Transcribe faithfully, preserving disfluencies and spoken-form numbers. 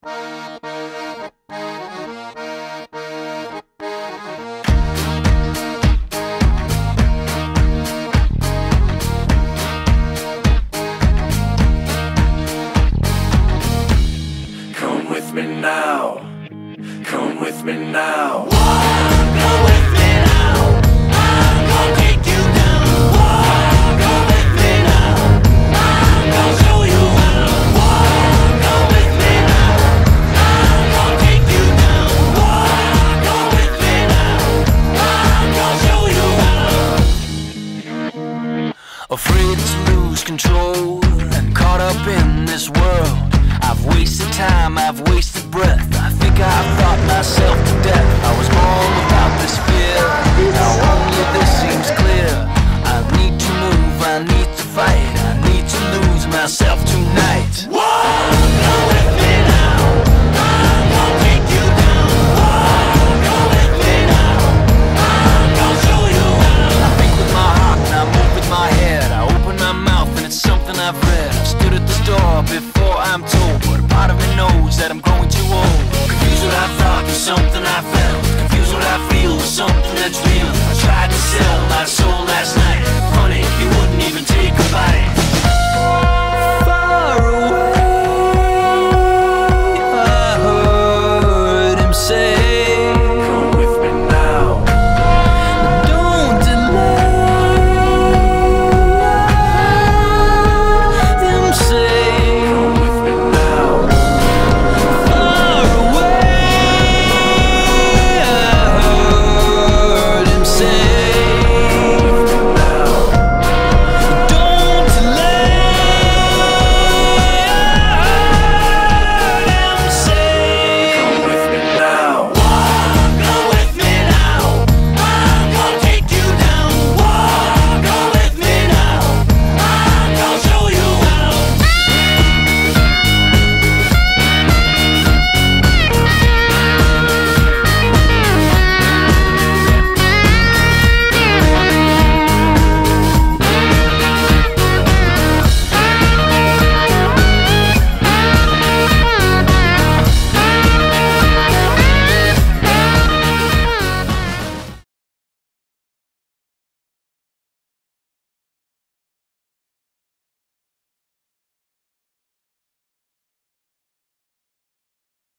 Come with me now, come with me now. Come with me now, I'm gonna take you down. Come with me now, I'm gonna show you how. Come with me now, I'm gonna take you down. Come with me now, I'm gonna show you how. Afraid to lose control and caught up in this world. I've wasted time, I've wasted breath. I think I've thought myself to death. I was born without this fear. Now only this seems clear.